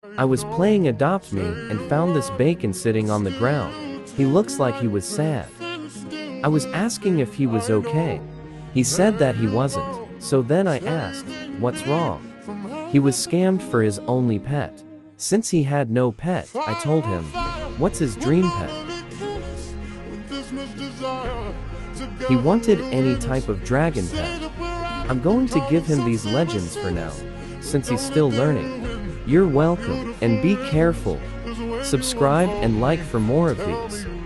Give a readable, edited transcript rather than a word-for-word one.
I was playing Adopt Me and found this bacon sitting on the ground. He looks like he was sad. I was asking if he was okay. He said that he wasn't. So then I asked, what's wrong? He was scammed for his only pet. Since he had no pet, I told him, what's his dream pet? He wanted any type of dragon pet. I'm going to give him these legends for now, since he's still learning. You're welcome, and be careful. Subscribe and like for more of these.